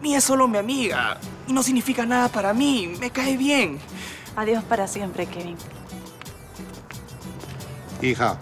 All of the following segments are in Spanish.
Mía es solo mi amiga y no significa nada para mí. Me cae bien. Adiós para siempre, Kevin. Hija,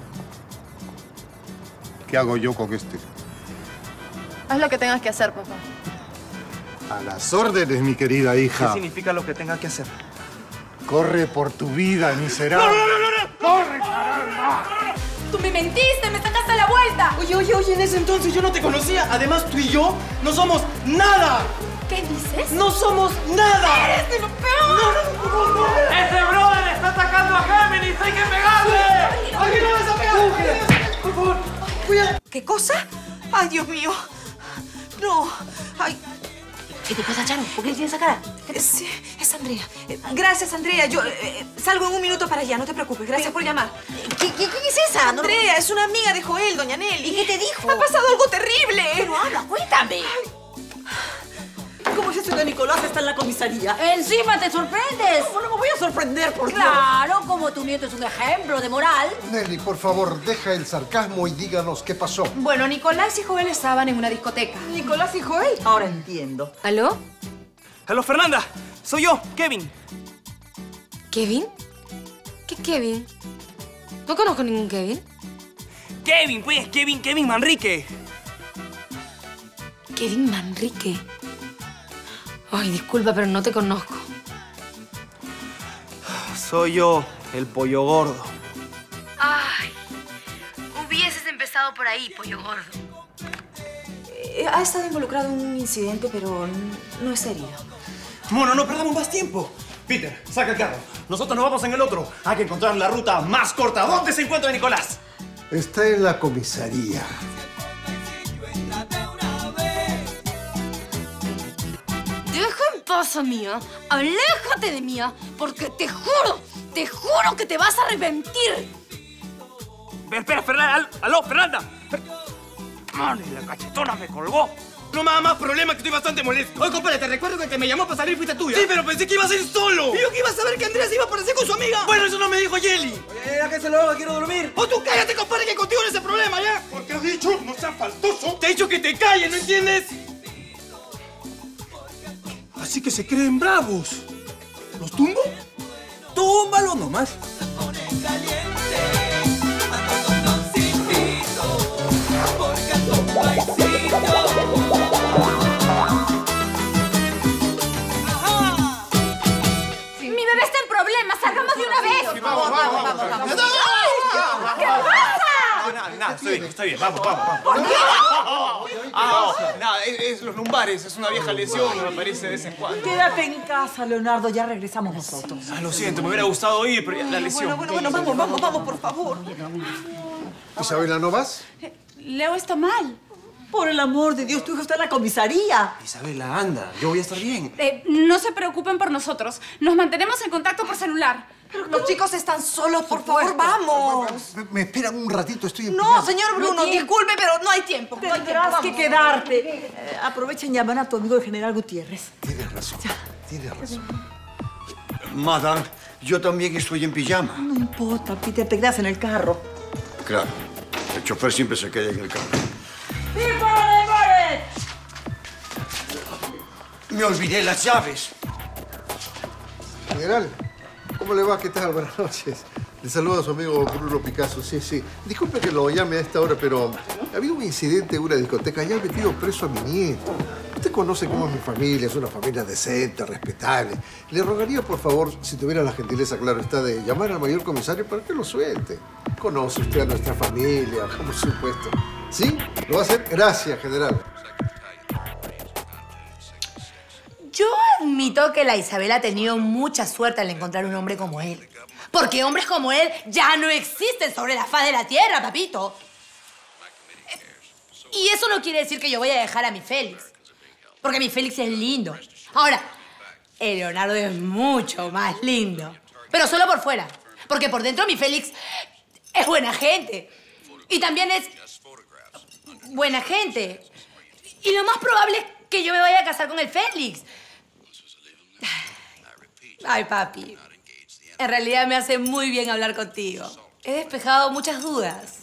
¿qué hago yo con este? Haz lo que tengas que hacer, papá. A las órdenes, mi querida hija. ¿Qué significa lo que tenga que hacer? Corre por tu vida, miserable. ¡No! ¡Corre, caramba! ¡Tú me mentiste! ¡Me sacaste la vuelta! Oye, en ese entonces yo no te conocía. Además, tú y yo no somos nada. ¿Qué dices? ¡No somos nada! ¡Eres de lo peor! ¡No! ¡Ese brother está atacando a Géminis! ¡Hay que pegarle! ¡Aquí no vas a pegar! Por favor, cuidado. ¿Qué cosa? ¡Ay, Dios mío! No. Ay. ¿Qué te pasa, Charo? ¿Por qué tienes esa cara? Sí, es Andrea. Gracias, Andrea. Yo salgo en un minuto para allá. No te preocupes. Gracias por llamar. ¿Quién es esa? Andrea, es una amiga de Joel, doña Nelly. ¿Y qué te dijo? Ha pasado algo terrible. Pero habla, cuéntame. ¿Cómo es eso que Nicolás está en la comisaría? Encima te sorprendes. ¿Cómo no me voy a sorprender, por Dios? Claro, como tu nieto es un ejemplo de moral. Nelly, por favor, deja el sarcasmo y díganos qué pasó. Bueno, Nicolás y Joel estaban en una discoteca. ¿Nicolás y Joel? Ahora entiendo. ¿Aló? Aló, Fernanda. Soy yo, Kevin. ¿Kevin? ¿Qué Kevin? No conozco ningún Kevin. Kevin, pues. Kevin Manrique. Kevin Manrique. Ay, disculpa, pero no te conozco. Soy yo, el pollo gordo. Ay, hubieses empezado por ahí, pollo gordo. Ha estado involucrado en un incidente, pero no es herido. Bueno, no perdamos más tiempo. Peter, saca el carro. Nosotros nos vamos en el otro. Hay que encontrar la ruta más corta. ¿Dónde se encuentra Nicolás? Está en la comisaría. Deja en paz a Mía. Aléjate de Mía, porque te juro que te vas a arrepentir. Espera, Fernanda. Aló, Fernanda. Mano, y la cachetona me colgó. No me hagas más problema, que estoy bastante molesto. Oye, compadre, te recuerdo que el que me llamó para salir fuiste tuya. Sí, pero pensé que iba a ser solo. ¿Y yo que iba a saber que Andrea se iba a aparecer con su amiga? Bueno, eso no me dijo Yeli. ¿A qué se lo hago? Quiero dormir. ¡Oh, tú cállate, compadre, que contigo no es ese problema, ya! ¿Por qué has dicho? No seas faltoso. Te he dicho que te calles, ¿no entiendes? Así que se creen bravos. ¿Los tumbo? Túmbalo nomás. Mi bebé está en problemas. Salgamos de una vez. Vamos. ¿Qué pasa? Nada, estoy bien. Vamos. Nada, es los lumbares. Es una vieja lesión, me aparece de vez en cuando. Quédate en casa, Leonardo. Ya regresamos nosotros. Lo siento, me hubiera gustado ir, pero la lesión. Bueno, vamos, por favor. Isabela, ¿no vas? Leo está mal. Por el amor de Dios, tu hijo está en la comisaría. Isabela, anda. Yo voy a estar bien. No se preocupen por nosotros. Nos mantenemos en contacto por celular. Los chicos están solos, por favor, vamos. Me esperan un ratito, estoy en No, pijama. señor Bruno, disculpe, pero no hay tiempo. Tendrás que quedarte. Aprovecha y llamar a tu amigo el general Gutiérrez. Tienes razón. Madame, yo también estoy en pijama. No importa, Peter, te quedas en el carro. Claro, el chofer siempre se queda en el carro. Me olvidé las llaves. General, ¿cómo le va? ¿Qué tal? Buenas noches. Le saluda a su amigo Bruno Picasso. Sí. Disculpe que lo llame a esta hora, pero ha habido un incidente en una discoteca y han metido preso a mi nieto. Usted conoce cómo es mi familia, es una familia decente, respetable. Le rogaría, por favor, si tuviera la gentileza, claro está, de llamar al mayor comisario para que lo suelte. Conoce usted a nuestra familia, por supuesto. ¿Sí? ¿Lo va a hacer? Gracias, general. Yo admito que la Isabel ha tenido mucha suerte al encontrar un hombre como él. Porque hombres como él ya no existen sobre la faz de la tierra, papito. Y eso no quiere decir que yo voy a dejar a mi Félix. Porque mi Félix es lindo. Ahora, el Leonardo es mucho más lindo. Pero solo por fuera. Porque por dentro mi Félix es buena gente. Y también es buena gente. Y lo más probable es que yo me vaya a casar con el Félix. Ay, papi. En realidad me hace muy bien hablar contigo. He despejado muchas dudas.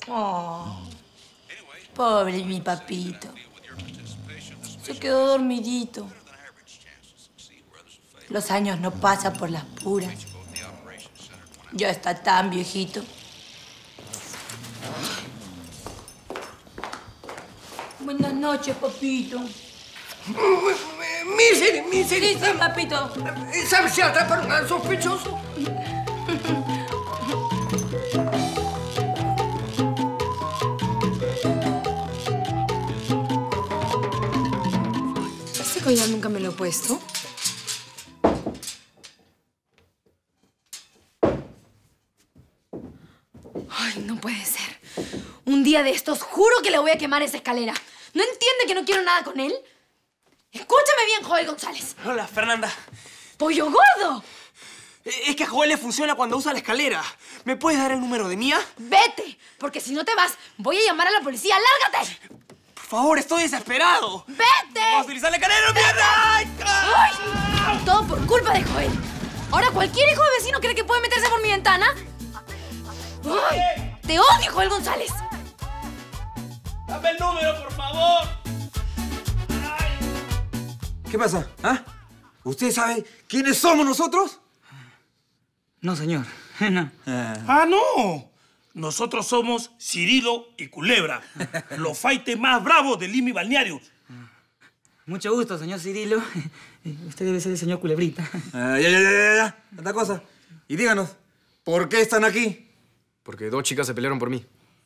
Oh, pobre mi papito. Se quedó dormidito. Los años no pasan por las puras. Ya está tan viejito. Buenas noches, papito. Misery. Sí, papito. ¿Sabes si atraparon al sospechoso? Este collar nunca me lo he puesto. Ay, no puede ser. Un día de estos juro que le voy a quemar esa escalera. ¿No entiende que no quiero nada con él? Escúchame bien, Joel González. Hola, Fernanda. ¡Pollo gordo! Es que a Joel le funciona cuando usa la escalera. ¿Me puedes dar el número de Mía? Vete, porque si no te vas, voy a llamar a la policía. ¡Lárgate! Por favor, estoy desesperado. ¡Vete! ¡Vamos a utilizar la escalera, mierda! ¡Ay! Todo por culpa de Joel. Ahora cualquier hijo de vecino cree que puede meterse por mi ventana. ¡Ay! ¡Te odio, Joel González! ¡Dame el número, por favor! ¿Qué pasa? ¿Ah? ¿Usted sabe quiénes somos nosotros? No, señor. No. ¡Ah, no! Nosotros somos Cirilo y Culebra, los faites más bravos del Lima y Balneario. Mucho gusto, señor Cirilo. Usted debe ser el señor Culebrita. Ya. Tanta cosa. Y díganos, ¿por qué están aquí? Porque dos chicas se pelearon por mí.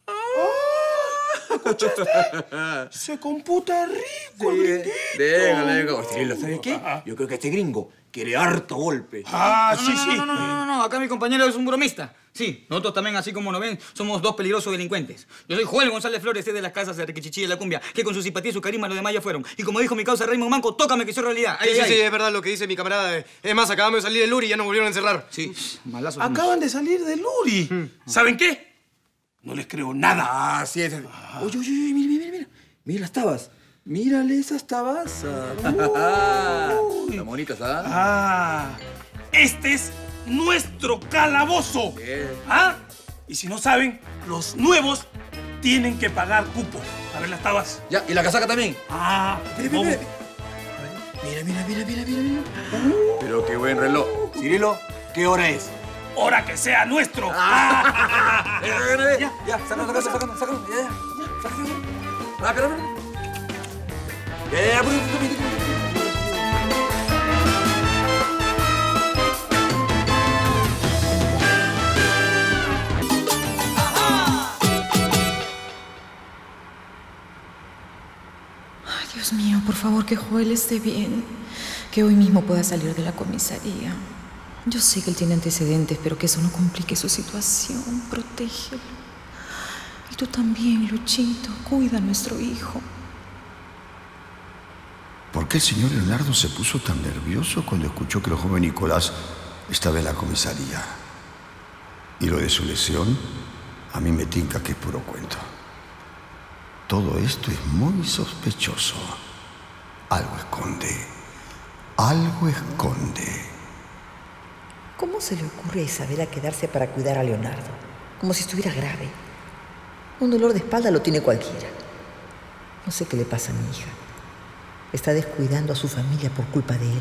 Se computa rico el gringuito. Déjalo. Cirilo, ¿sabe qué? Yo creo que este gringo quiere harto golpe. Ah, sí. No. Acá mi compañero es un bromista. Sí, nosotros también, así como nos ven, somos dos peligrosos delincuentes. Yo soy Joel González Flores, de las casas de Riquichichi de la Cumbia, que con su simpatía y su carisma los demás ya fueron. Y como dijo mi causa Raymond Manco, tócame que soy realidad. Sí, es verdad lo que dice mi camarada. Es más, acabamos de salir del Luri y ya nos volvieron a encerrar. Sí, malazos. Acaban de salir del Luri. ¿Saben qué? No les creo nada. Ah, sí. Oye, mira. Mira las tabas. Mírale esas tabas. Están bonitas, ¿ah? Ah, este es nuestro calabozo. ¿Ah? Y si no saben, los nuevos tienen que pagar cupo. A ver las tabas. Ya, y la casaca también. Ah, Mira. Pero qué buen reloj. Cirilo, ¿qué hora es? ¡Hora que sea nuestro! Ya, sácalo. Ya. Rápido. Ya, Ay, Dios mío, por favor, que Joel esté bien. Que hoy mismo pueda salir de la comisaría. Yo sé que él tiene antecedentes, pero que eso no complique su situación. Protégelo. Y tú también, Luchito. Cuida a nuestro hijo. ¿Por qué el señor Leonardo se puso tan nervioso cuando escuchó que el joven Nicolás estaba en la comisaría? Y lo de su lesión, a mí me tinca que es puro cuento. Todo esto es muy sospechoso. Algo esconde. ¿Cómo se le ocurre a Isabela quedarse para cuidar a Leonardo? Como si estuviera grave. Un dolor de espalda lo tiene cualquiera. No sé qué le pasa a mi hija. Está descuidando a su familia por culpa de él.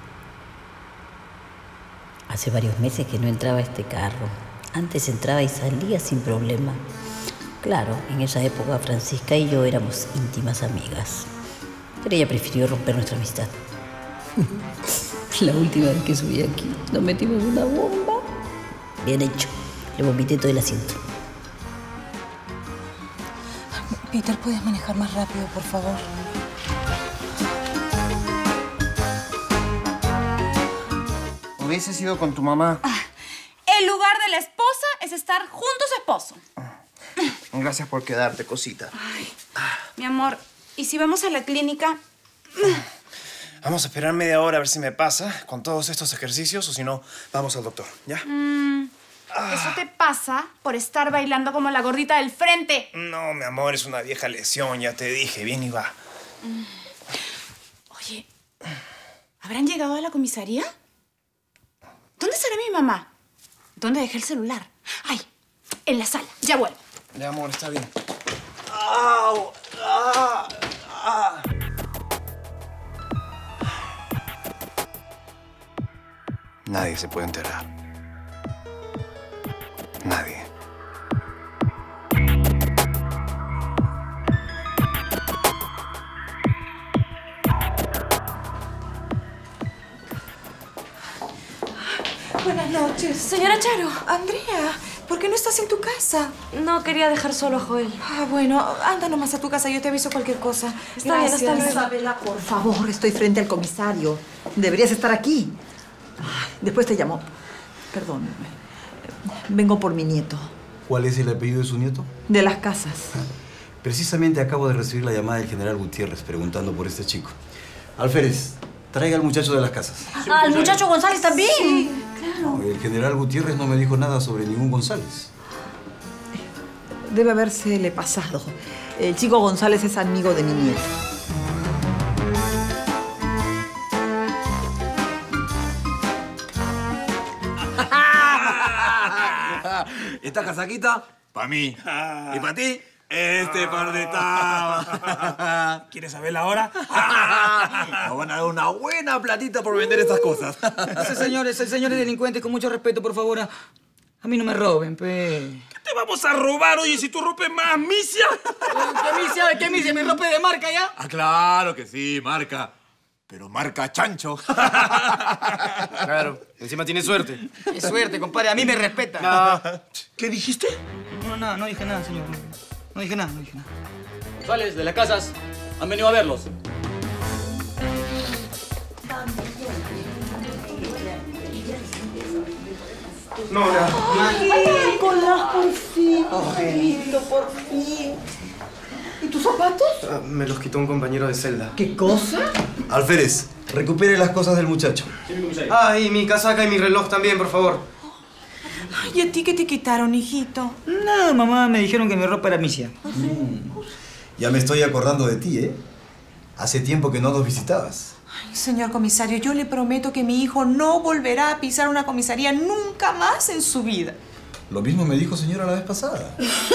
Hace varios meses que no entraba a este carro. Antes entraba y salía sin problema. Claro, en esa época Francisca y yo éramos íntimas amigas. Pero ella prefirió romper nuestra amistad. La última vez que subí aquí, nos metimos una bomba. Bien hecho. Le vomité todo el asiento. Peter, ¿puedes manejar más rápido, por favor? Hubiese sido con tu mamá. El lugar de la esposa es estar junto a su esposo. Gracias por quedarte, cosita. Ay, mi amor, ¿y si vamos a la clínica? Vamos a esperar media hora a ver si me pasa con todos estos ejercicios o si no, vamos al doctor, ¿ya? Eso te pasa por estar bailando como la gordita del frente. No, mi amor, es una vieja lesión, ya te dije. Bien y va. Oye, ¿habrán llegado a la comisaría? ¿Dónde estará mi mamá? ¿Dónde dejé el celular? Ay, en la sala. Ya vuelvo. Ya, amor, está bien. ¡Au! ¡Ah! ¡Ah! Nadie se puede enterar. Nadie. Buenas noches. Señora Charo. Andrea, ¿por qué no estás en tu casa? No, quería dejar solo a Joel. Ah, bueno, anda nomás a tu casa, yo te aviso cualquier cosa. Está bien, hasta luego. Isabela, por favor, estoy frente al comisario. Deberías estar aquí. Ay, después te llamo. Perdóname. Vengo por mi nieto. ¿Cuál es el apellido de su nieto? De las Casas. Precisamente acabo de recibir la llamada del general Gutiérrez preguntando por este chico. Alférez, traiga al muchacho de las Casas. Ah, ¿al muchacho González también? Sí, claro. El general Gutiérrez no me dijo nada sobre ningún González. Debe habérsele pasado. El chico González es amigo de mi nieto. Esta casaquita, para mí. Y para ti, este par de tabas. ¿Quieres saber la hora? Nos van a dar una buena platita por vender estas cosas. Señores delincuentes, con mucho respeto, por favor, a mí no me roben, pe. ¿Qué te vamos a robar, oye, si tú rompes más misia? ¿Qué misia? ¿Me rompe de marca ya? Ah, claro que sí, marca. Pero marca chancho. Claro, encima tiene suerte. Es suerte, compadre, a mí me respeta. No. ¿Qué dijiste? No dije nada, señor. No dije nada. González, de las Casas, han venido a verlos. No, ¡Ay, Nicolás, por fin! Hijito, por fin. ¿Y tus zapatos? Me los quitó un compañero de celda. ¿Qué cosa? Alférez, recupere las cosas del muchacho. Ah, y mi casaca y mi reloj también, por favor. ¿Y a ti qué te quitaron, hijito? No, mamá, me dijeron que mi ropa era misia. Ya me estoy acordando de ti, ¿eh? Hace tiempo que no nos visitabas. Ay, señor comisario, yo le prometo que mi hijo no volverá a pisar una comisaría nunca más en su vida. Lo mismo me dijo señora la vez pasada.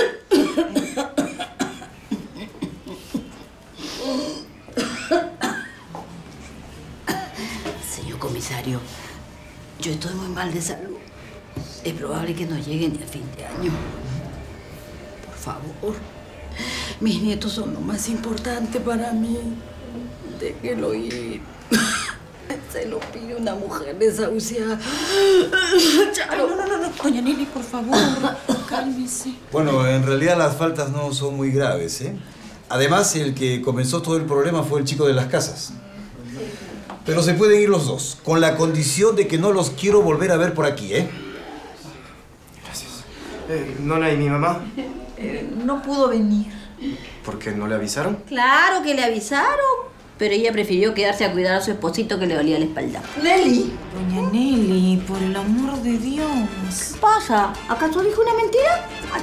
Señor comisario, yo estoy muy mal de salud. Es probable que no llegue ni a fin de año. Por favor, mis nietos son lo más importante para mí. Déjelo ir. Se lo pide una mujer desahuciada. Charo. No. Doña Nelly, por favor, cálmese. Bueno, en realidad las faltas no son muy graves, ¿eh? Además, el que comenzó todo el problema fue el chico de las Casas. Pero se pueden ir los dos, con la condición de que no los quiero volver a ver por aquí, ¿eh? Gracias. ¿Nona y mi mamá? No pudo venir. ¿Por qué no le avisaron? Claro que le avisaron, pero ella prefirió quedarse a cuidar a su esposito que le dolía la espalda. ¡Nelly! Doña Nelly, por el amor de Dios. ¿Qué pasa? ¿Acaso dijo una mentira? Ay.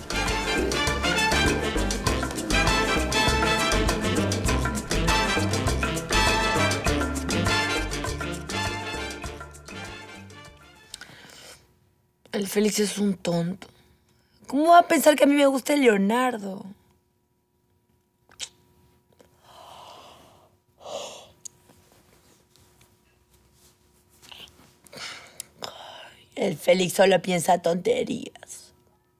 El Félix es un tonto. ¿Cómo va a pensar que a mí me gusta el Leonardo? El Félix solo piensa tonterías.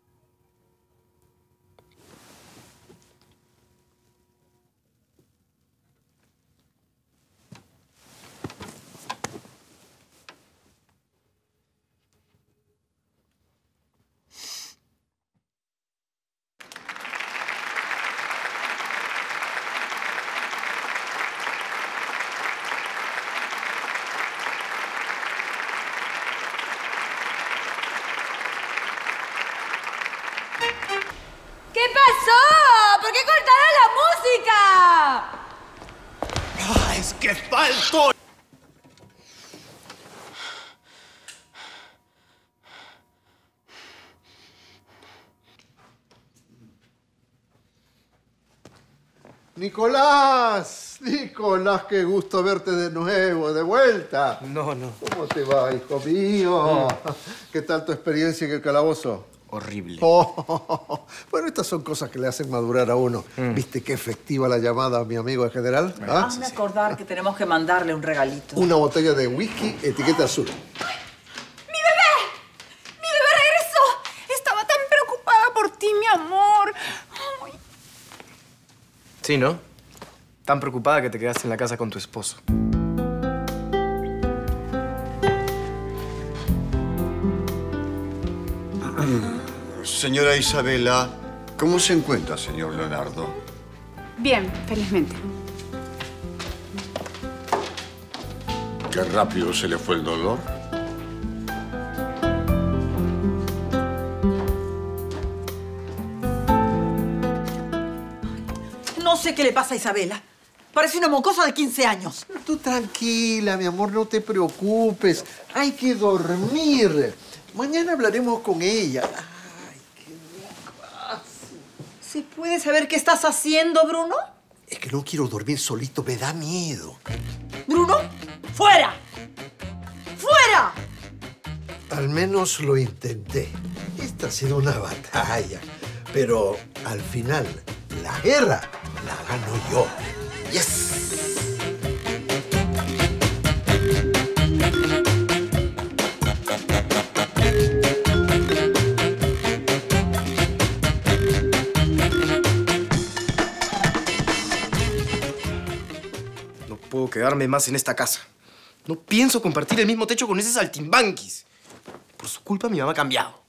¿Qué pasó? ¿Por qué cortaron la música? ¡Ah, es que faltó! Nicolás, Nicolás, qué gusto verte de nuevo, de vuelta. No. ¿Cómo te va, hijo mío? ¿Qué tal tu experiencia en el calabozo? horrible. Bueno, estas son cosas que le hacen madurar a uno. ¿Viste qué efectiva la llamada a mi amigo el general? ¿Ah? Hazme acordar que tenemos que mandarle un regalito. Una botella de whisky, etiqueta azul. ¡Mi bebé! ¡Mi bebé regresó! Estaba tan preocupada por ti, mi amor. Ay. Sí, ¿no? Tan preocupada que te quedaste en la casa con tu esposo. Señora Isabela, ¿cómo se encuentra, señor Leonardo? Bien, felizmente. Qué rápido se le fue el dolor. No sé qué le pasa a Isabela. Parece una mocosa de 15 años. Tú tranquila, mi amor, no te preocupes. Hay que dormir. Mañana hablaremos con ella. ¿Se puede saber qué estás haciendo, Bruno? Es que no quiero dormir solito, me da miedo. ¡Bruno! ¡Fuera! ¡Fuera! Al menos lo intenté. Esta ha sido una batalla. Pero al final, la guerra la gano yo. ¡Yes! No puedo quedarme más en esta casa. No pienso compartir el mismo techo con ese saltimbanquis. Por su culpa mi mamá ha cambiado.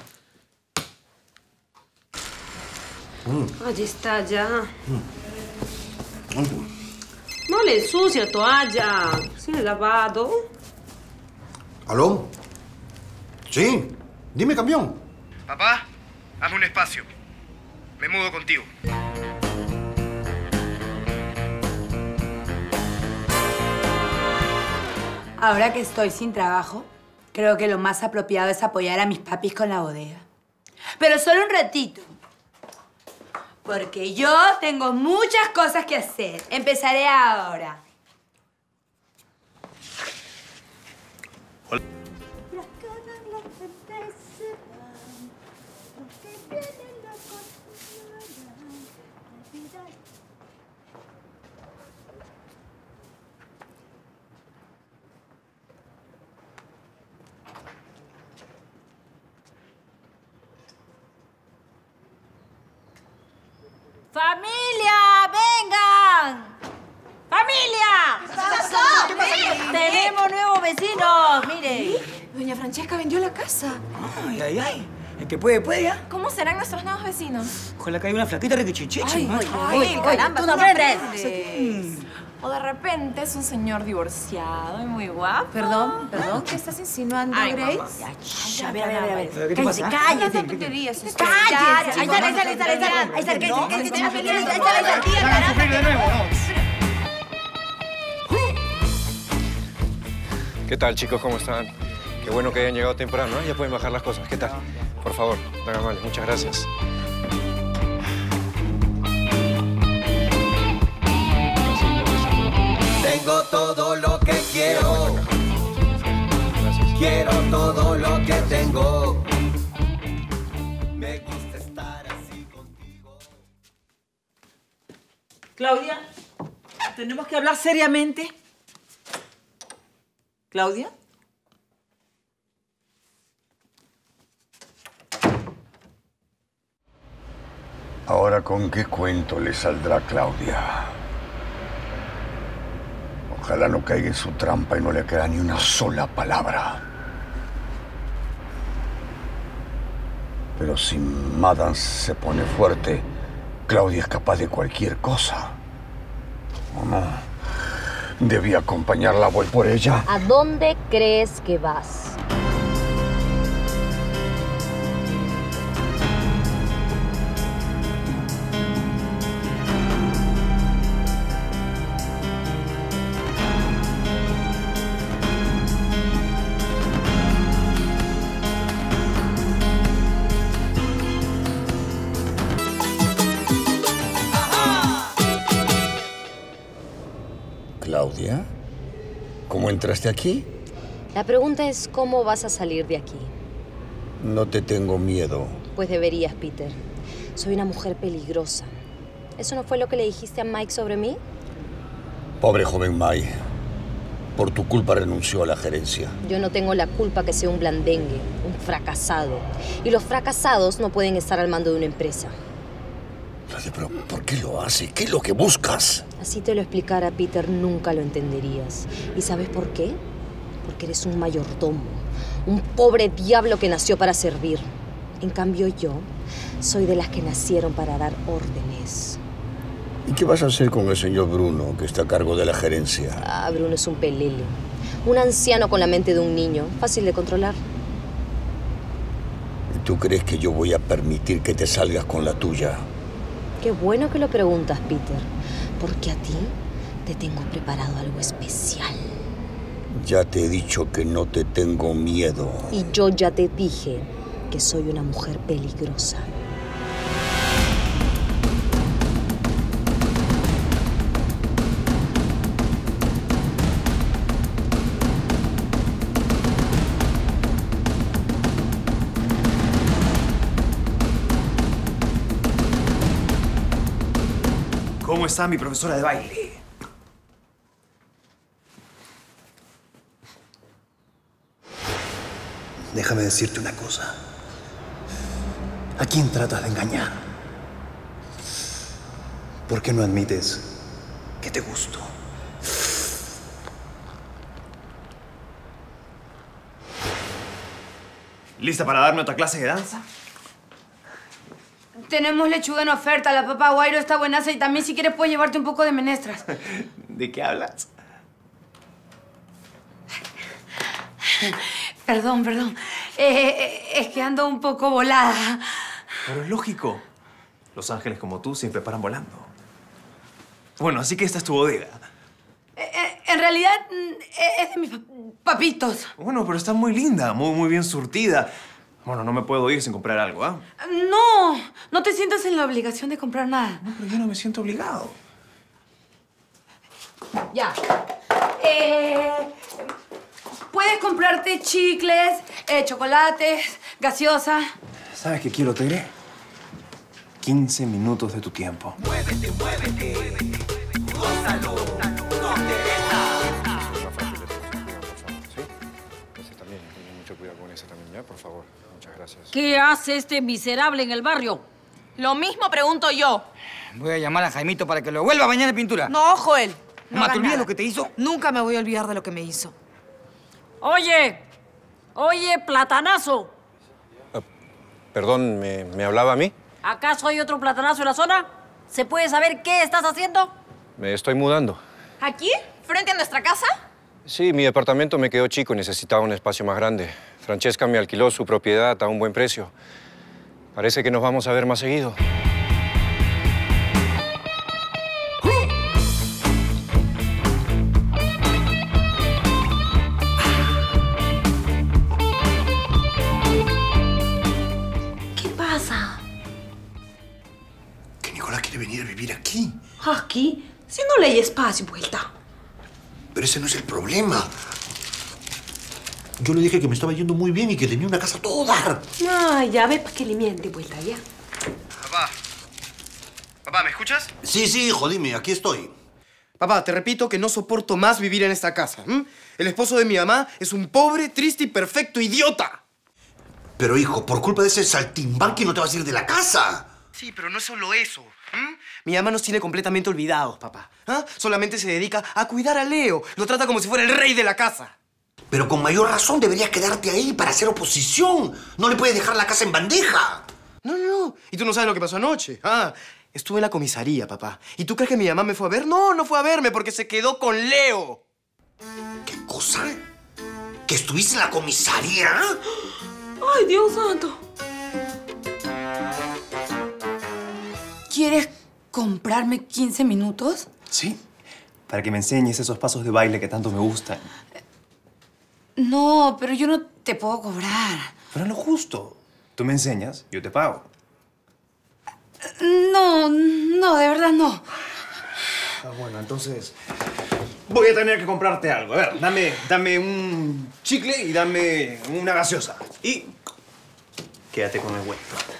Allí está ya. No le ensucia toalla. Sin el lavado. ¿Aló? Sí, dime, campeón. Papá, hazme un espacio. Me mudo contigo. Ahora que estoy sin trabajo, creo que lo más apropiado es apoyar a mis papis con la bodega. Pero solo un ratito. Porque yo tengo muchas cosas que hacer. Empezaré ahora. ¡Familia! ¡Vengan! ¡Familia! ¿Qué pasó? Tenemos nuevos vecinos, mire. Doña Francesca vendió la casa. Ay, ay, ay. El que puede, puede, ¿ya? ¿Cómo serán nuestros nuevos vecinos? Ojalá que haya una flaquita riquichichichi. Ay, caramba, tú no somos aprendes. tres. O de repente es un señor divorciado y muy guapo. Perdón, ¿qué estás insinuando, Ay, Grace? mamá. A ver. ¿Qué te pasa? Cállese. No tonterías. Cállese. Ahí ¿Qué tal, chicos? ¿Cómo están? Qué bueno que hayan llegado temprano, ¿eh? Ya pueden bajar las cosas. ¿Qué tal? Por favor, no hagan mal. Muchas gracias. Tengo todo lo que quiero. Quiero todo lo que tengo. Me gusta estar así contigo. Claudia, tenemos que hablar seriamente. Claudia. Ahora, ¿con qué cuento le saldrá Claudia? Ojalá no caiga en su trampa y no le quede ni una sola palabra. Pero si Madame se pone fuerte, Claudia es capaz de cualquier cosa. ¿O no? Debí acompañarla, voy por ella. ¿A dónde crees que vas? Claudia, ¿cómo entraste aquí? La pregunta es cómo vas a salir de aquí. No te tengo miedo. Pues deberías, Peter. Soy una mujer peligrosa. ¿Eso no fue lo que le dijiste a Mike sobre mí? Pobre joven Mai. Por tu culpa renunció a la gerencia. Yo no tengo la culpa que sea un blandengue, un fracasado. Y los fracasados no pueden estar al mando de una empresa. Pero ¿por qué lo haces? ¿Qué es lo que buscas? Así te lo explicara Peter, nunca lo entenderías. ¿Y sabes por qué? Porque eres un mayordomo, un pobre diablo que nació para servir. En cambio yo soy de las que nacieron para dar órdenes. ¿Y qué vas a hacer con el señor Bruno, que está a cargo de la gerencia? Ah, Bruno es un pelele. Un anciano con la mente de un niño, fácil de controlar. ¿Y tú crees que yo voy a permitir que te salgas con la tuya? Qué bueno que lo preguntas, Peter, porque a ti te tengo preparado algo especial. Ya te he dicho que no te tengo miedo. Y yo ya te dije que soy una mujer peligrosa. ¿Cómo está mi profesora de baile? Déjame decirte una cosa. ¿A quién tratas de engañar? ¿Por qué no admites que te gusto? ¿Lista para darme otra clase de danza? Tenemos lechuga en oferta, la papa guairo está buenaza y también si quieres puedes llevarte un poco de menestras. ¿De qué hablas? Perdón. Es que ando un poco volada. Pero es lógico. Los ángeles como tú siempre paran volando. Bueno, así que esta es tu bodega. En realidad es de mis papitos. Bueno, pero está muy linda, muy bien surtida. Bueno, no me puedo ir sin comprar algo, ¿ah? No te sientas en la obligación de comprar nada. No, pero yo no me siento obligado. Ya. Puedes comprarte chicles, chocolates, gaseosa. ¿Sabes qué quiero, Tere? 15 minutos de tu tiempo. Muévete, gózalo, con Teresa. ¿Sí? Ese también, ten mucho cuidado con ese también, ¿ya? Por favor, muchas gracias. ¿Qué hace este miserable en el barrio? Lo mismo pregunto yo. Voy a llamar a Jaimito para que lo vuelva a bañar en pintura. No, Joel. Mamá, ¿te olvidas lo que te hizo? Nunca me voy a olvidar de lo que me hizo. Oye, platanazo. Perdón, ¿me hablaba a mí? ¿Acaso hay otro platanazo en la zona? ¿Se puede saber qué estás haciendo? Me estoy mudando. ¿Aquí? ¿Frente a nuestra casa? Sí, mi departamento me quedó chico y necesitaba un espacio más grande. Francesca me alquiló su propiedad a un buen precio. Parece que nos vamos a ver más seguido. ¿Qué pasa? Que Nicolás quiere venir a vivir aquí. ¿Aquí? Si no le hay espacio, vuelta. Pero ese no es el problema. Yo le dije que me estaba yendo muy bien y que tenía una casa a todo dar. Ay, ya ve para que le miente, vuelta, ya. Papá, ¿me escuchas? Sí, hijo, dime, aquí estoy. Papá, te repito que no soporto más vivir en esta casa. El esposo de mi mamá es un pobre, triste y perfecto idiota. Pero, hijo, por culpa de ese saltimbanqui no te vas a ir de la casa. Sí, pero no es solo eso. Mi mamá nos tiene completamente olvidados, papá. Solamente se dedica a cuidar a Leo. Lo trata como si fuera el rey de la casa. Pero con mayor razón deberías quedarte ahí para hacer oposición. No le puedes dejar la casa en bandeja. No. ¿Y tú no sabes lo que pasó anoche? Estuve en la comisaría, papá. ¿Y tú crees que mi mamá me fue a ver? No fue a verme porque se quedó con Leo. ¿Qué cosa? ¿Que estuviste en la comisaría? ¡Ay, Dios santo! ¿Quieres comprarme 15 minutos? Sí, para que me enseñes esos pasos de baile que tanto me gustan. No, pero yo no te puedo cobrar. Pero es lo justo. Tú me enseñas, yo te pago. No, de verdad no. Bueno, entonces voy a tener que comprarte algo. A ver, dame un chicle y dame una gaseosa. Y Quédate con el güey.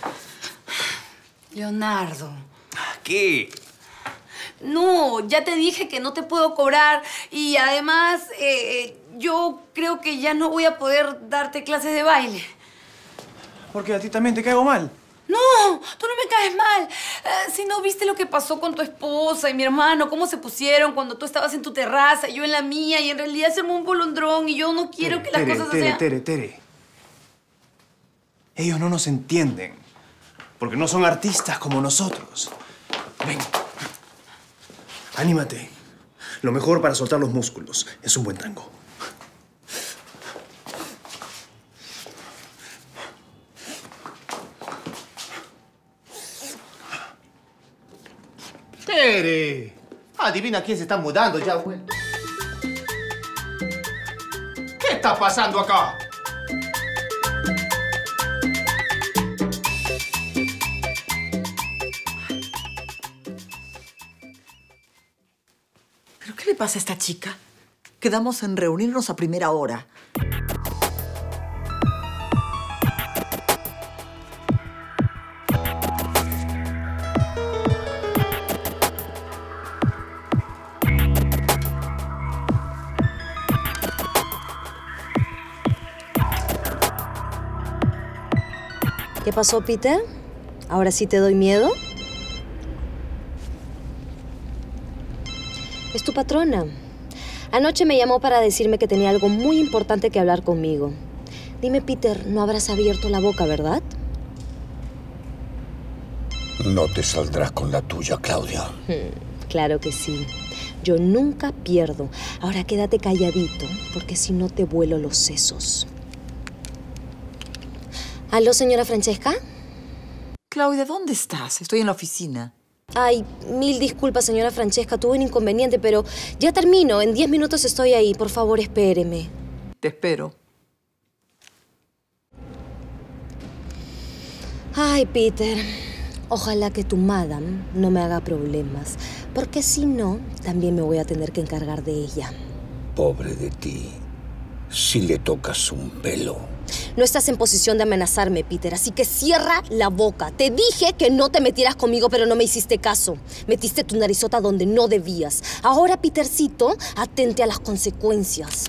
Leonardo. ¿Qué? No, ya te dije que no te puedo cobrar y además yo creo que ya no voy a poder darte clases de baile. ¿Por qué? ¿A ti también te caigo mal? No, tú no me caes mal. Si no viste lo que pasó con tu esposa y mi hermano, cómo se pusieron cuando tú estabas en tu terraza y yo en la mía y en realidad se armó un bolondrón y yo no quiero que las cosas sean... Tere. Ellos no nos entienden porque no son artistas como nosotros. Ven. Anímate. Lo mejor para soltar los músculos es un buen tango. ¡Tere! Adivina quién se está mudando ya, güey. ¿Qué está pasando acá? ¿Pero qué le pasa a esta chica? Quedamos en reunirnos a primera hora. ¿Qué pasó, Peter? ¿Ahora sí te doy miedo? Es tu patrona. Anoche me llamó para decirme que tenía algo muy importante que hablar conmigo. Dime, Peter, no habrás abierto la boca, ¿verdad? No te saldrás con la tuya, Claudia. Claro que sí. Yo nunca pierdo. Ahora quédate calladito, porque si no te vuelo los sesos. ¿Aló, señora Francesca? Claudia, ¿dónde estás? Estoy en la oficina. Ay, mil disculpas, señora Francesca. Tuve un inconveniente, pero ya termino. En 10 minutos estoy ahí. Por favor, espéreme. Te espero. Ay, Peter. Ojalá que tu madame no me haga problemas, porque si no, también me voy a tener que encargar de ella. Pobre de ti. Si le tocas un pelo. No estás en posición de amenazarme, Peter, así que cierra la boca. Te dije que no te metieras conmigo, pero no me hiciste caso. Metiste tu narizota donde no debías. Ahora, Petercito, atente a las consecuencias.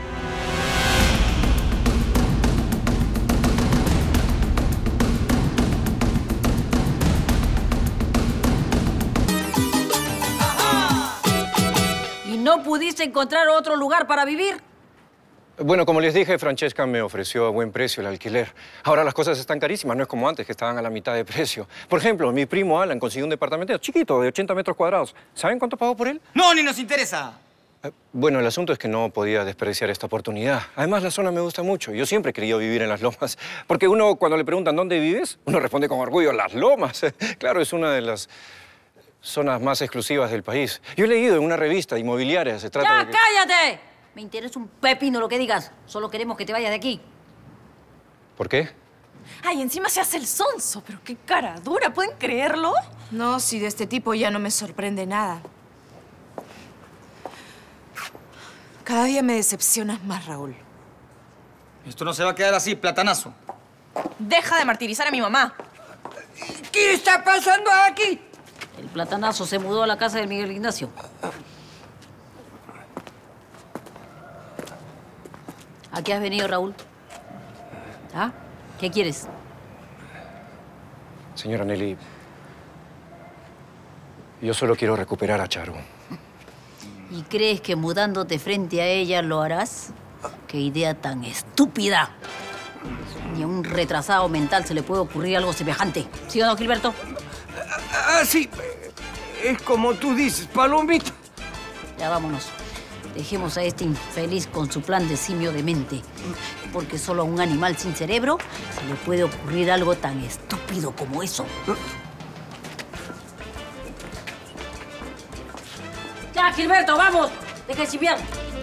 ¿Y no pudiste encontrar otro lugar para vivir? Bueno, como les dije, Francesca me ofreció a buen precio el alquiler. Ahora las cosas están carísimas, no es como antes, que estaban a la mitad de precio. Por ejemplo, mi primo Alan consiguió un departamento chiquito, de 80 metros cuadrados. ¿Saben cuánto pagó por él? ¡No, ni nos interesa! Bueno, el asunto es que no podía desperdiciar esta oportunidad. Además, la zona me gusta mucho. Yo siempre he querido vivir en Las Lomas. Porque uno, cuando le preguntan ¿dónde vives?, uno responde con orgullo, Las Lomas. Claro, es una de las zonas más exclusivas del país. Yo he leído en una revista inmobiliaria, se trata de que... ¡Cállate! Me interesa un pepino lo que digas. Solo queremos que te vayas de aquí. ¿Por qué? Ay, encima se hace el sonso. Pero qué cara dura, ¿pueden creerlo? No, si de este tipo ya no me sorprende nada. Cada día me decepcionas más, Raúl. Esto no se va a quedar así, platanazo. Deja de martirizar a mi mamá. ¿Qué está pasando aquí? El platanazo se mudó a la casa de Miguel Ignacio. ¿A qué has venido, Raúl? ¿Ah? ¿Qué quieres? Señora Nelly, yo solo quiero recuperar a Charu. ¿Y crees que mudándote frente a ella lo harás? ¡Qué idea tan estúpida! Ni a un retrasado mental se le puede ocurrir algo semejante. ¿Sí o no, Gilberto? Sí. Es como tú dices, palomita. Ya vámonos. Dejemos a este infeliz con su plan de simio demente. Porque solo a un animal sin cerebro se le puede ocurrir algo tan estúpido como eso. ¡Ya, Gilberto, vamos! ¡Deja de chiviar!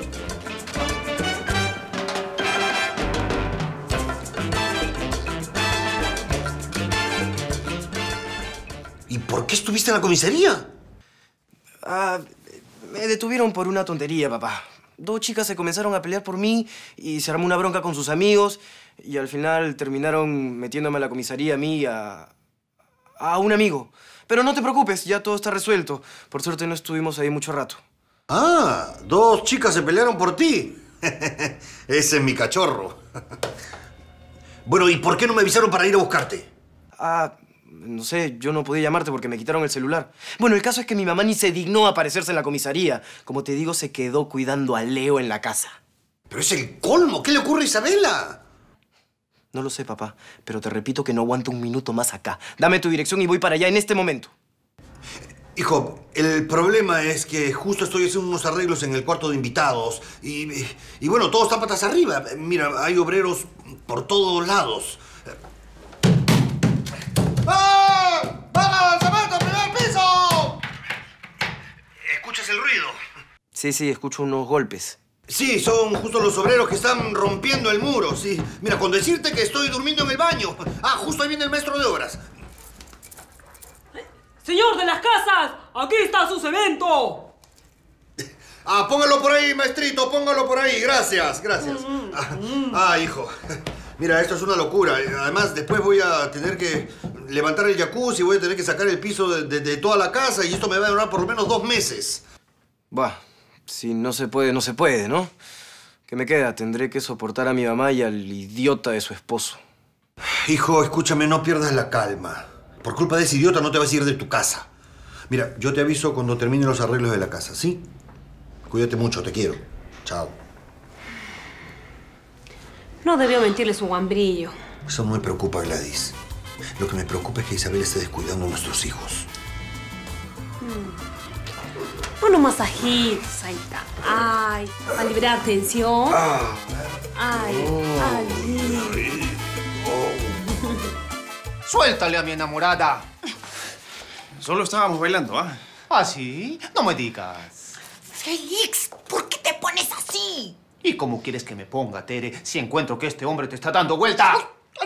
¿Y por qué estuviste en la comisaría? Me detuvieron por una tontería, papá. 2 chicas se comenzaron a pelear por mí y se armó una bronca con sus amigos y al final terminaron metiéndome a la comisaría a mí y a un amigo. Pero no te preocupes, ya todo está resuelto. Por suerte no estuvimos ahí mucho rato. Ah, 2 chicas se pelearon por ti. Ese es mi cachorro. Bueno, ¿y por qué no me avisaron para ir a buscarte? No sé, yo no podía llamarte porque me quitaron el celular. Bueno, el caso es que mi mamá ni se dignó a aparecerse en la comisaría. Como te digo, se quedó cuidando a Leo en la casa. Pero es el colmo. ¿Qué le ocurre a Isabela? No lo sé, papá, pero te repito que no aguanto un minuto más acá. Dame tu dirección y voy para allá en este momento. Hijo, el problema es que justo estoy haciendo unos arreglos en el cuarto de invitados. Y bueno, todo está patas arriba. Mira, hay obreros por todos lados. ¡Ah! ¡Ah! ¡Samantha, primer piso! ¿Escuchas el ruido? Sí, escucho unos golpes. Sí, son justo los obreros que están rompiendo el muro, sí. Mira, con decirte que estoy durmiendo en el baño. Ah, justo ahí viene el maestro de obras. ¡Señor de las casas! ¡Aquí está su cemento! Ah, póngalo por ahí, maestrito, póngalo por ahí. Gracias, gracias. Hijo. Mira, esto es una locura. Además, después voy a tener que levantar el jacuzzi, voy a tener que sacar el piso de toda la casa y esto me va a durar por lo menos 2 meses. Bah, si no se puede, no se puede, ¿no? ¿Qué me queda? Tendré que soportar a mi mamá y al idiota de su esposo. Hijo, escúchame, no pierdas la calma. Por culpa de ese idiota no te vas a ir de tu casa. Mira, yo te aviso cuando termine los arreglos de la casa, ¿sí? Cuídate mucho, te quiero. Chao. No debió mentirle su guambrillo. Eso no me preocupa, Gladys. Lo que me preocupa es que Isabel esté descuidando a nuestros hijos. Unos masajitos, ahí está. Ay, para liberar tensión. Suéltale a mi enamorada. Solo estábamos bailando, ¿ah? ¿Ah, sí? No me digas. Félix, ¿por qué te pones así? ¿Y cómo quieres que me ponga, Tere, si encuentro que este hombre te está dando vuelta?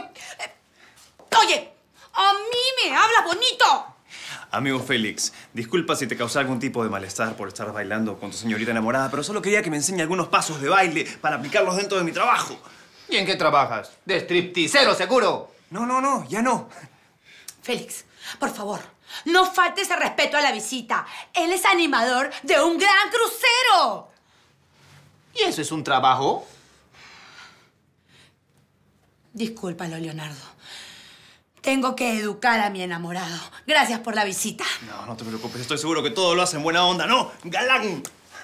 Oye, a mí me hablas bonito. Amigo Félix, disculpa si te causé algún tipo de malestar por estar bailando con tu señorita enamorada, pero solo quería que me enseñe algunos pasos de baile para aplicarlos dentro de mi trabajo. ¿Y en qué trabajas? ¿De stripteasero, seguro? No, ya no. Félix, por favor, no faltes el respeto a la visita. Él es animador de un gran crucero. ¿Y eso es un trabajo? Discúlpalo, Leonardo. Tengo que educar a mi enamorado. Gracias por la visita. No te preocupes. Estoy seguro que todo lo hace en buena onda. ¡No! ¡Galán!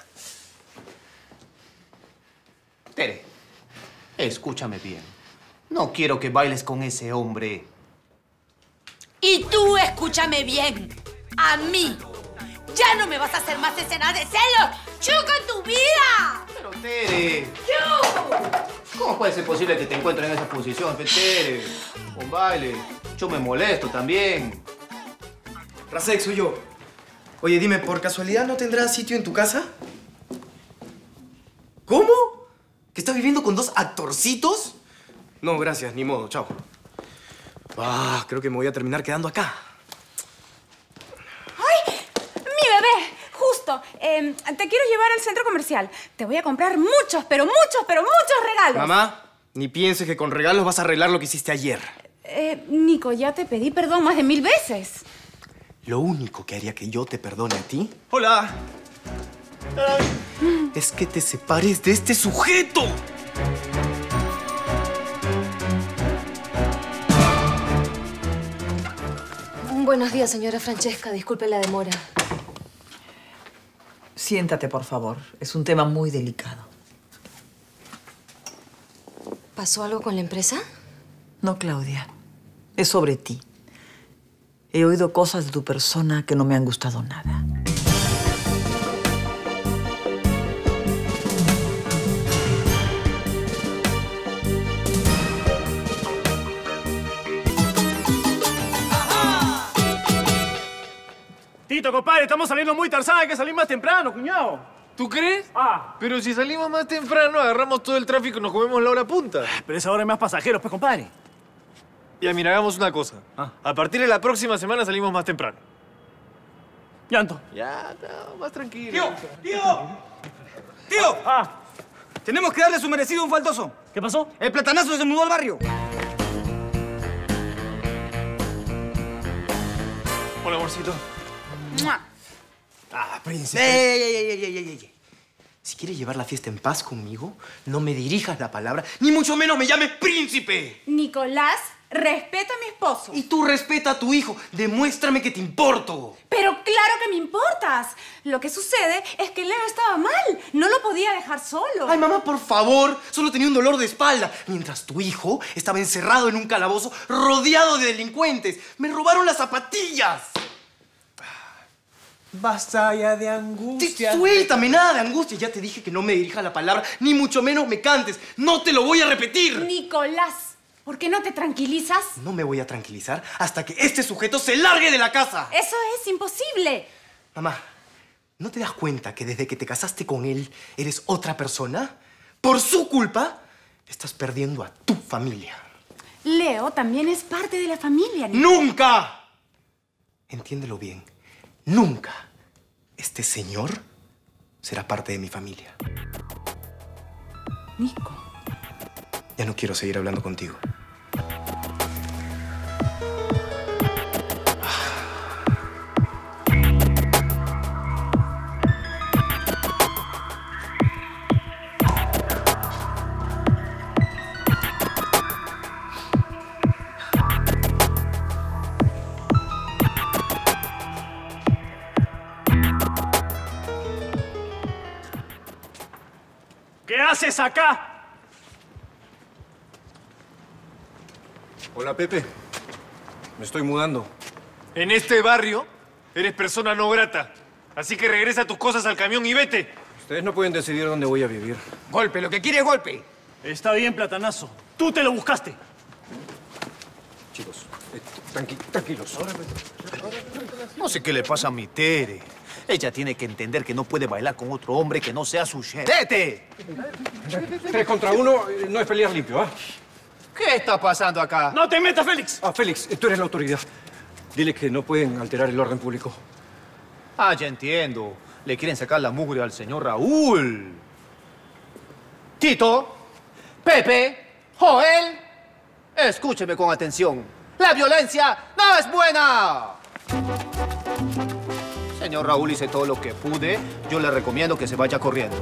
Tere, escúchame bien. No quiero que bailes con ese hombre. Y tú escúchame bien. A mí. Ya no me vas a hacer más escenas de celos. ¡Chuca en tu vida! Pero, Tere... ¡Chu! ¿Cómo puede ser posible que te encuentres en esa posición, Tere? Un baile. Yo me molesto también. Rasek, soy yo. Oye, dime, ¿por casualidad no tendrás sitio en tu casa? ¿Cómo? ¿Que estás viviendo con 2 actorcitos? No, gracias, ni modo, chao. Creo que me voy a terminar quedando acá. ¡Ay! ¡Mi bebé! Justo. Te quiero llevar al centro comercial. Te voy a comprar muchos, pero muchos regalos. Mamá, ni pienses que con regalos vas a arreglar lo que hiciste ayer. Nico, ya te pedí perdón más de 1000 veces. Lo único que haría que yo te perdone a ti... ¡Hola! ...es que te separes de este sujeto. Buenos días, señora Francesca. Disculpe la demora. Siéntate, por favor. Es un tema muy delicado. ¿Pasó algo con la empresa? No, Claudia. Es sobre ti. He oído cosas de tu persona que no me han gustado nada. Tito, compadre, estamos saliendo muy tarde. Hay que salir más temprano, cuñado. ¿Tú crees? Pero si salimos más temprano, agarramos todo el tráfico y nos comemos la hora punta. Pero esa hora hay más pasajeros, pues, compadre. Ya, mira, hagamos una cosa. A partir de la próxima semana salimos más temprano. Llanto. Ya, no, más tranquilo. ¡Tío! ¡Tío! Tenemos que darle su merecido a un faltoso. ¿Qué pasó? El platanazo se mudó al barrio. Hola, amorcito. Príncipe. ¡Ey! Si quieres llevar la fiesta en paz conmigo, no me dirijas la palabra, ni mucho menos me llames príncipe. Nicolás, respeta a mi esposo. Y tú respeta a tu hijo. Demuéstrame que te importo. Pero claro que me importas. Lo que sucede es que Leo estaba mal. No lo podía dejar solo. Ay, mamá, por favor. Solo tenía un dolor de espalda. Mientras tu hijo estaba encerrado en un calabozo rodeado de delincuentes. Me robaron las zapatillas. Basta ya de angustia. Suéltame, nada de angustia. Ya te dije que no me dirijas la palabra, ni mucho menos me cantes. No te lo voy a repetir. Nicolás, ¿por qué no te tranquilizas? No me voy a tranquilizar hasta que este sujeto se largue de la casa. Eso es imposible. Mamá, ¿no te das cuenta que desde que te casaste con él eres otra persona? Por su culpa, estás perdiendo a tu familia. Leo también es parte de la familia. ¡Nunca! Entiéndelo bien. Nunca este señor será parte de mi familia. Nico. Ya no quiero seguir hablando contigo. ¿Qué haces acá? Hola, Pepe. Me estoy mudando. En este barrio eres persona no grata. Así que regresa tus cosas al camión y vete. Ustedes no pueden decidir dónde voy a vivir. Golpe, lo que quiere es golpe. Está bien, platanazo. Tú te lo buscaste. Chicos, tranquilos. No sé qué le pasa a mi Tere. Ella tiene que entender que no puede bailar con otro hombre que no sea su ¡Tete! 3 contra 1 no es pelear limpio, ¿ah? ¿Qué está pasando acá? ¡No te metas, Félix! Félix, tú eres la autoridad. Dile que no pueden alterar el orden público. Ya entiendo. Le quieren sacar la mugre al señor Raúl. Tito, Pepe, Joel, escúcheme con atención. La violencia no es buena. Señor Raúl, hice todo lo que pude. Yo le recomiendo que se vaya corriendo.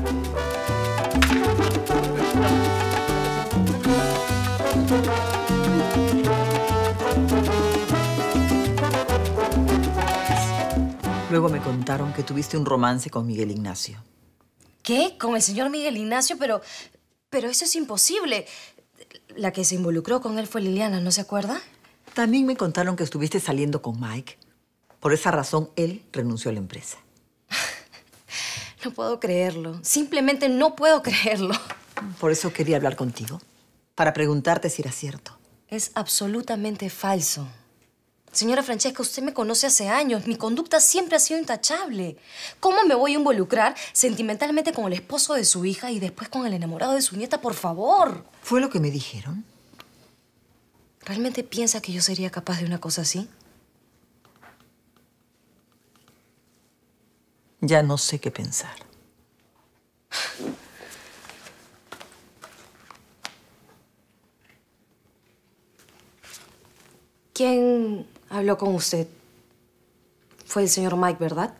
Luego me contaron que tuviste un romance con Miguel Ignacio. ¿Qué? ¿Con el señor Miguel Ignacio? Pero eso es imposible. La que se involucró con él fue Liliana, ¿no se acuerda? También me contaron que estuviste saliendo con Mike. Por esa razón, él renunció a la empresa. No puedo creerlo. Simplemente no puedo creerlo. Por eso quería hablar contigo. Para preguntarte si era cierto. Es absolutamente falso. Señora Francesca, usted me conoce hace años. Mi conducta siempre ha sido intachable. ¿Cómo me voy a involucrar sentimentalmente con el esposo de su hija y después con el enamorado de su nieta? Por favor. ¿Fue lo que me dijeron? ¿Realmente piensa que yo sería capaz de una cosa así? Ya no sé qué pensar. ¿Quién habló con usted? Fue el señor Mike, ¿verdad?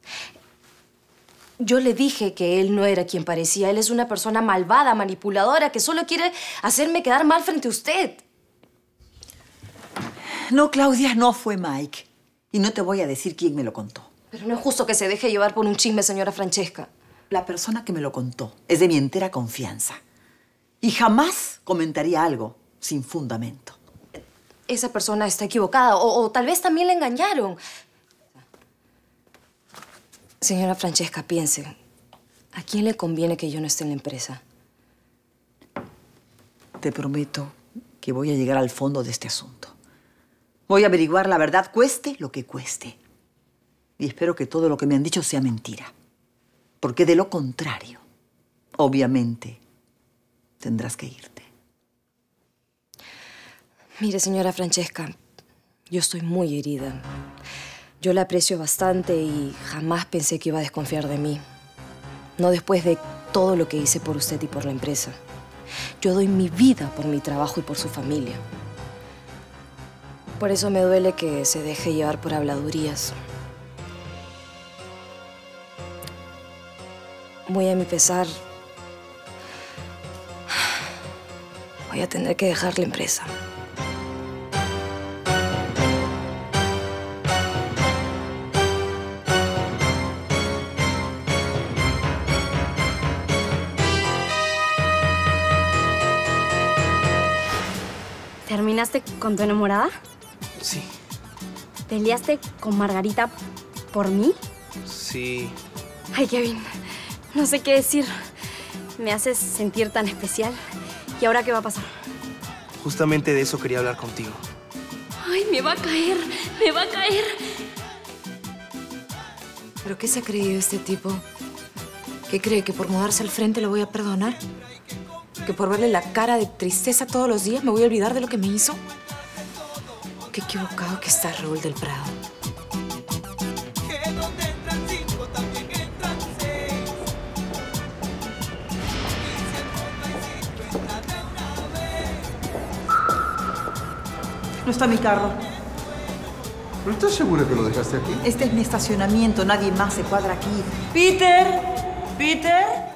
Yo le dije que él no era quien parecía. Él es una persona malvada, manipuladora, que solo quiere hacerme quedar mal frente a usted. No, Claudia, no fue Mike. Y no te voy a decir quién me lo contó. Pero no es justo que se deje llevar por un chisme, señora Francesca. La persona que me lo contó es de mi entera confianza. Y jamás comentaría algo sin fundamento. Esa persona está equivocada o tal vez también la engañaron. Señora Francesca, piense. ¿A quién le conviene que yo no esté en la empresa? Te prometo que voy a llegar al fondo de este asunto. Voy a averiguar la verdad, cueste lo que cueste. Y espero que todo lo que me han dicho sea mentira. Porque de lo contrario, obviamente, tendrás que irte. Mire, señora Francesca, yo estoy muy herida. Yo la aprecio bastante y jamás pensé que iba a desconfiar de mí. No después de todo lo que hice por usted y por la empresa. Yo doy mi vida por mi trabajo y por su familia. Por eso me duele que se deje llevar por habladurías. Muy a mi pesar, voy a tener que dejar la empresa. ¿Terminaste con tu enamorada? Sí. ¿Peleaste con Margarita por mí? Sí. Ay, Kevin, no sé qué decir. Me haces sentir tan especial. ¿Y ahora qué va a pasar? Justamente de eso quería hablar contigo. Ay, me va a caer, me va a caer. ¿Pero qué se ha creído este tipo? ¿Qué cree? ¿Que por mudarse al frente lo voy a perdonar? ¿Que por verle la cara de tristeza todos los días me voy a olvidar de lo que me hizo? Qué equivocado que está Raúl del Prado. No está mi carro. ¿Pero estás segura que lo dejaste aquí? Este es mi estacionamiento. Nadie más se cuadra aquí. ¡Peter! ¡Peter!